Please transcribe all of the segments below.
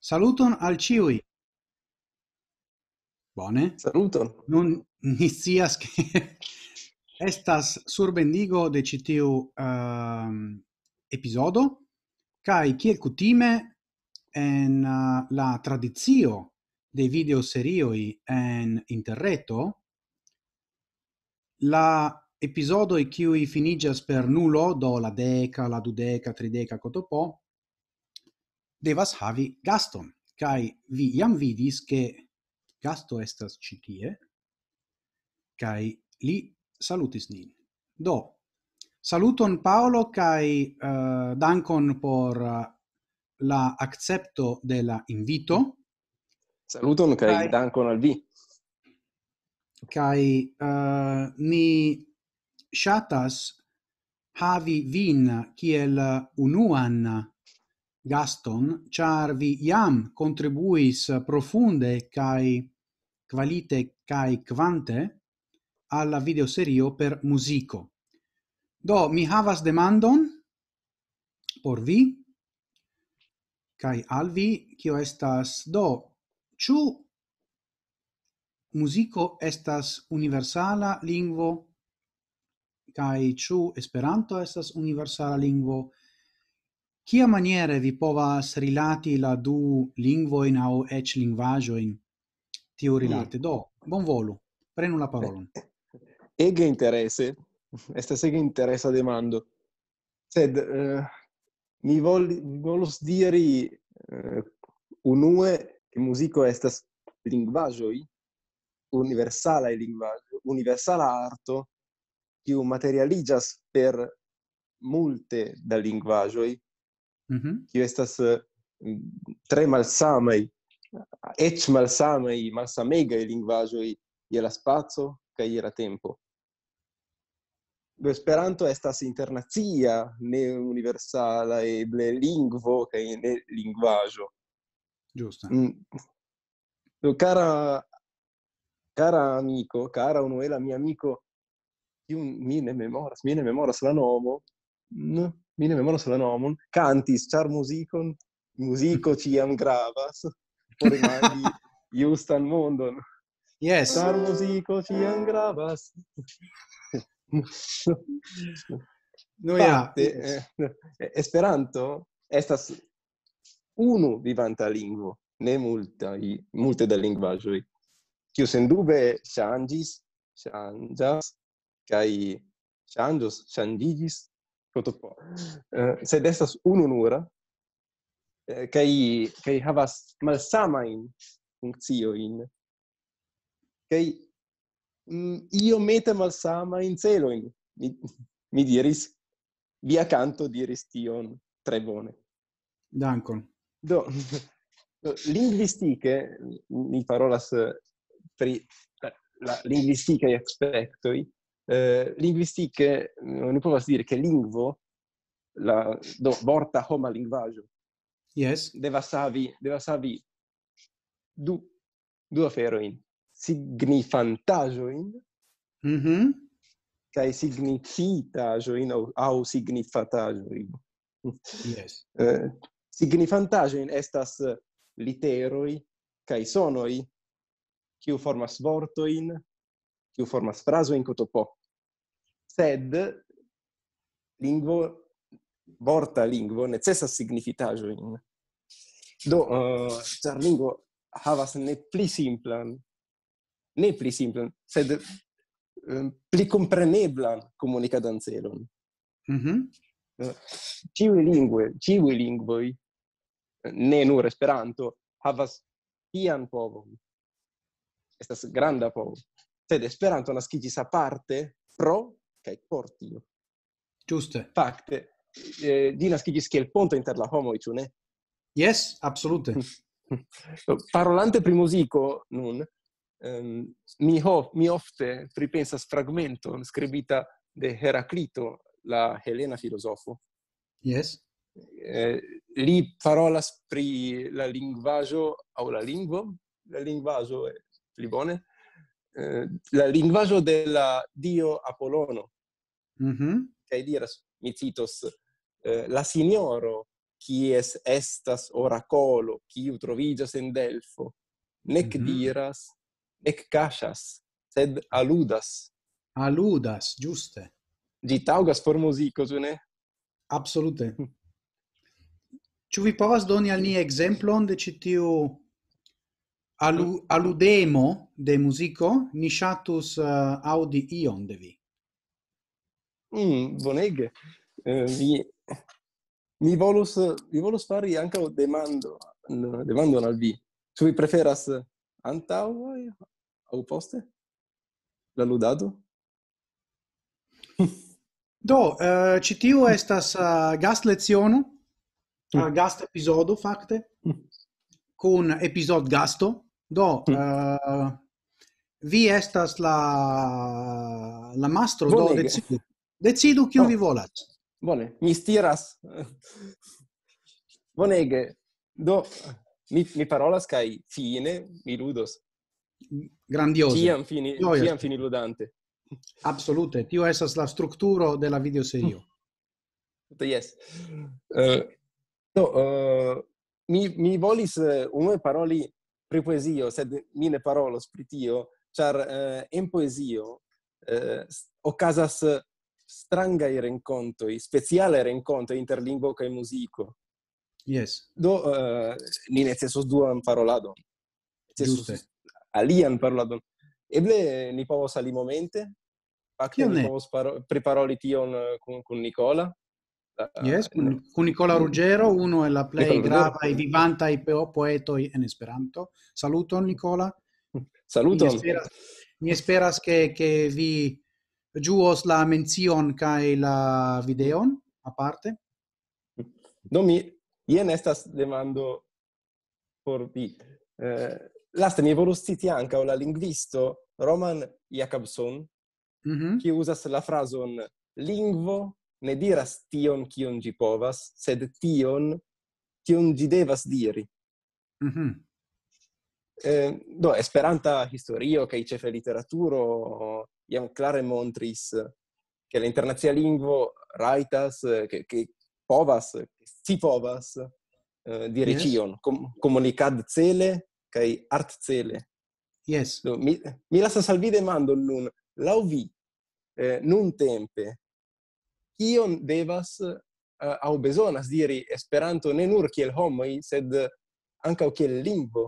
Saluton al ĉiuj. Bone. Saluton. Nun ni scias ke estas surbendigo de ĉi tiu epizodo kaj kiel kutime en la tradicio de videoserioj en interreto la episodoj kiuj finiĝas per nulo do la deka, la dudeka, trideka kotopo devas havi gaston kaj vi jam vidis ke gasto estas ĉi tie kaj li salutis nin. Do, saluton Paolo kaj dankon por la accepto de la invito. Saluton kaj Kaj dankon al vi. kaj ni ŝatas havi vin kiel unuan gaston, ĉar vi jam kontribuis profunde kaj kvalite kaj kvante alla videoserio per musico. Do, mi havas demandon por vi, kaj al vi, kio estas, do, ĉu musico estas universala lingvo, kaj ĉu Esperanto estas universala lingvo? Kia maniere vi povas rilati la du lingvojn aŭ eĉ lingvaĵojn tiu rilate? Do, bonvolu, prenu la parolon. Ege interese. Estas ege interesa demando. Sed mi volus diri unue che musico estas lingvaĵoj, universalaj lingvaĵoj, universala arto, kiu materialiĝas per multe da lingvaĵoj, kiu estas tre malsamaj, eĉ malsamegaj lingvaĵoj je la spaco kaj je la tempo. Do Esperanto estas internacia, ne universala eble lingvo kaj ne lingvaĵo. Giusto. Do cara amico, cara unuela mia amico, kiu mi ne memoras la nomo, mi ne memoras la nomon, cantis ĉar muziko ĉiam gravas por imagi justan mondon. Yes. Ĉar muziko ĉiam gravas. No, ja. Esperanto estas unu vivanta lingvo, ne multe da lingvaĵoj, kiu sendube ŝanĝas kaj ŝanĝiĝis kotopo. Sed estas unu nura kaj havas malsamajn funkciojn kaj iomete malsamajn celojn. Mi diris, via canto diris tion tre bone. Dankon. Do, lingvistike, mi parolas pri la lingvistikaj aspektoj. Lingvistike, oni povas diri ke lingvo, do vorta homa lingvaĵo, Yes. devas havi du aferojn, signifantaĵojn kaj signifitaĵojn aŭ signifataĵojn. Yes. Signifantaĵojn estas literoj kaj sonoj, kiu formas vortojn, kiu formas frazojn kotopo. Sed vorta lingvo necesas signifitaĵojn. Do, ĉar lingvo havas ne pli simplan, sed pli kompreneblan komunikadan celon. Ĉiuj lingvoj, ne nur Esperanto, havas tian povon. Estas granda povo. Sed Esperanto naskiĝis aparte pro kaj por tio. Giuste. Fakte, ĝi naskiĝis kiel ponto inter la homoj, ĉu ne? Yes, absolute. Parolante pri muziko nun, mi ofte pripensas fragmenton skribita de Heraklito, la helena filozofo. Yes. Li parolas pri la lingvaĵo aŭ la lingvo, la lingvaĵo pli bone, la lingvaĵo de la dio Apolono. Kaj diras, mi citos, la signoro quies estas oracolo, quiu troviĝas en Delfo, nec Mhm. diras, nec kaŝas, sed aludas. Aludas, giuste. Ĝi taŭgas por muziko, ĉu ne? Absolute. Ĉu vi povas doni al ni ekzemplon de ĉi tiu aludemo de muziko? Ni ŝatus aŭdi ion de vi. Bonege. Mi volus fari ankaŭ demandon al vi. Ĉu vi preferas antaŭe aŭ poste la ludado? Do, ĉi tiu estas gastleziono, gast-epizodo fakte, kun epizod-gasto. Do, vi estas la mastro, do Bonege. decidu kiun vi volas. Bone, mi stiras. Bonege. Do, mi parolas kaj fine mi ludos. Grandioso. Ciam fini ludante. Absolute. Tio estas la strukturo de la videoserio. Yes. Do, mi volis unue paroli pri poezio, sed mi ne parolos pri tio, ĉar en poezio okazas strangaj renkontoj, specialaj renkontoj inter lingvo kaj muziko. Yes. Do, ni necesos duan paroladon. Giuste. Alian paroladon. Eble ni povos alimomente? Fakte Kion ni ne? povos priparoli tion kun Nicola. Yes, con Nicola Ruggero, uno è la play Nicola grava e vivanta i poetoi en Esperanto. Saluton, Nicola. Saluton. Mi esperas che vi giuos la menzion kai la videon aparte. Do ien estas demando por vi. Laste mi volus citi ankaŭ la lingvisto Roman Jakobson, kiu uzas la frazon lingvo ne diras tion kion ĝi povas, sed tion kion ĝi devas diri. Do Esperanta historio kaj ĉefe literaturo jam klare montris ke la internacia lingvo rajtas, ke povas, ci povas diri ĉion, komunikad-cele kaj art-cele. Yes. Do, mi lasas al vi demandon nun, laŭ vi, nuntempe, kion devas aŭ bezonas diri Esperanto ne nur kiel homoj, sed ankaŭ kiel lingvo?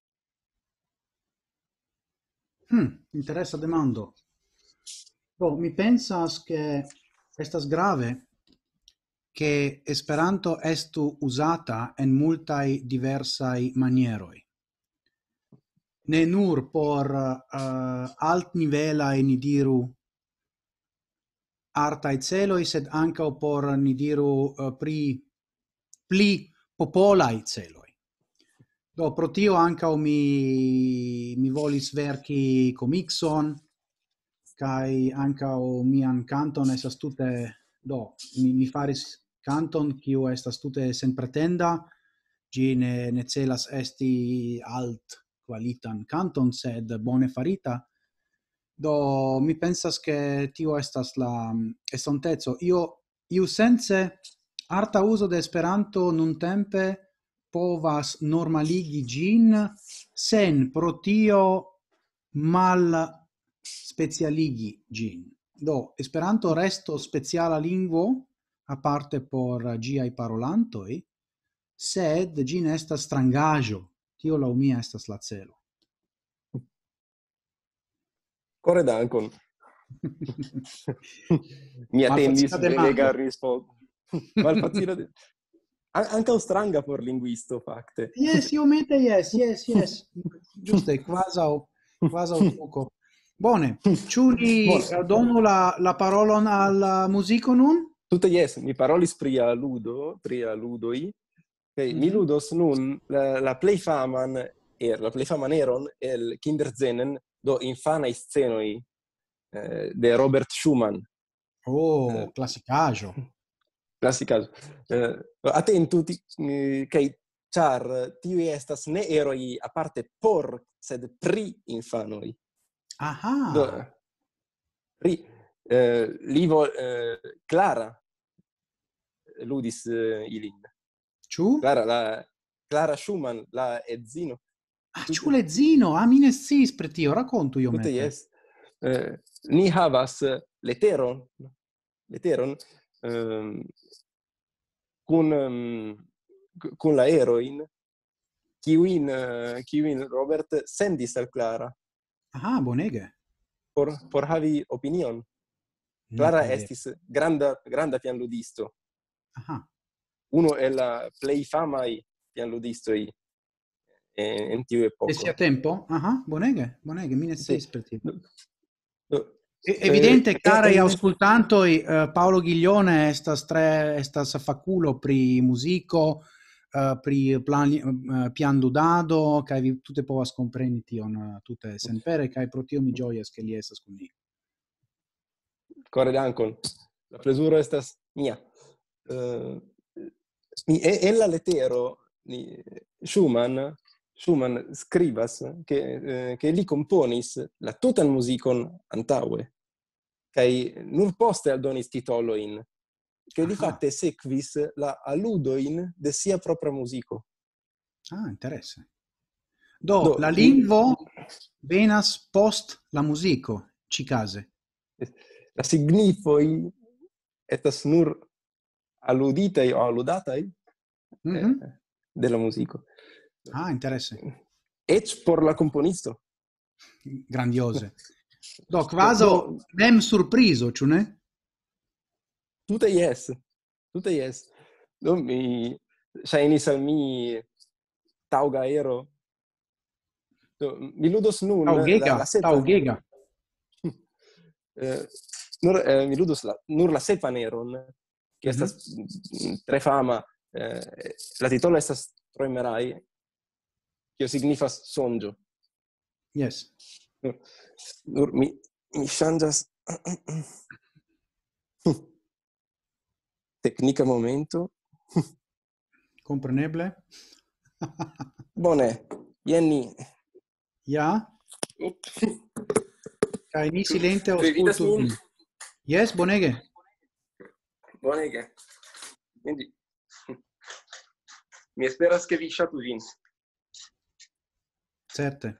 Interessa demando. Mi pensas che estas grave che Esperanto estu usata en multaj diversaj manieroj. Ne nur por altnivelaj, ni diru, artaj celoj, sed ankaŭ por, ni diru, pli popolaj celoj. Do, pro tio ankaŭ mi volis verki komikson, kaj ankaŭ mian kanton estas tute, do, mi faris kanton kiu estas tute senpretenda, ĝi ne celas esti alt kvalitan kanton, sed bone farita. Do, mi pensas che tio estas la estonteco. Iusence arta uzo de Esperanto nuntempe povas normaligi ĝin sen pro tio mal specialigi ĝin. Do, Esperanto resto speciala lingvo aparte por ĝiaj parolantoj, sed ĝi ne estas strangaĵo. Tio laŭ mi estas la celo. Kore dankon. Mi atendis belega rispondo. Malfacila ankaŭ stranga por lingvisto, fakte. Yes, iomete yes. Giuste, kvazaŭ truko. Bone, ĉu ni donu la parolon al muziko nun? Tute yes, mi parolis pri ludoj. Mi ludos nun la plej faman eron el Kinderscenen, do infanaj scenoj de Robert Schumann. Classicaĵo. Classicaĵo. Atentu, kaj ĉar tiuj estas ne eroj aparte por, sed pri infanoj. Aha. Do, Clara ludis ilin. Ciù? Clara Schumann, la edzino. Ah, ciù lezzino, ah, mine sis, pretio, racconto io Tute mette. jes. Ni havas leteron kun la eroin kiujn Robert sendis al Clara Ah, bonege. por havi opinion. Ne Clara crede. estis granda pianludisto. Ah, Uno el la plej famaj pianludistoj en tiu e sia epoko. tempo? Ah, bonege, bonege, mine Sì. sis, pretio. No, Evidente, carei en auscultantoi, Paolo Ghiglione estas faculo pri musico, pri pian ludado, kaj vi tute povas kompreni tion tute senpere, kaj pro tio mi ĝojas, ke li estas kun ni. kore dankon. La plezuro estas mia. En la letero Schumann skribas ke li komponis la tutan muzikon antaŭe kaj nur poste aldonis titolojn, ke li Aha, fakte sekvis la aludojn de sia propra muziko. ah, interesse. Do, Do la mi lingvo venas post la musico, ĉi-kaze. la signifoj estas nur aluditaj aŭ aludataj Mhm. de la muziko. Ah, interesse. Eĉ por la komponisto. Grandiose. Do, Do, kvazaŭ mem surprizo, ĉu ne? tute jes. Tute jes. Do mi ŝajnis al mi taŭga ero. Do, mi ludos nun Taŭgega, la sepan. taŭgega. Eh, mi ludos nur la sepan eron, che Mhm. estas tre fama. La titolo estas Träumerei, kio signifas sonĝo. Yes. Nur mi ŝanĝas teknika momento. Compreneble. Bone, jen ni. Ja, kaj mi silente Vi vidas aŭskultu min? vin. Yes, bonege. Bonege. Quindi, mi esperas che vi ŝatu vin. Certe.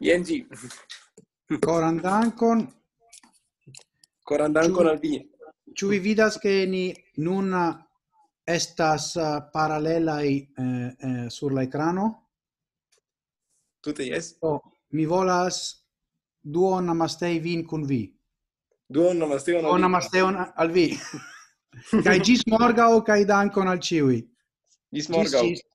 ING. Coran dankon. Coran dankon al vi. Ĉu vi vidas ke ni nun estas paralelaj sur la ekrano? Tute jes. Mi volas duon namastei vin kun vi. Duon namasteon al Duon vi. namasteon al vi. Kaj ĝis morgaŭ kaj dankon al ĉiuj. Ĝis morgaŭ. Ĝis.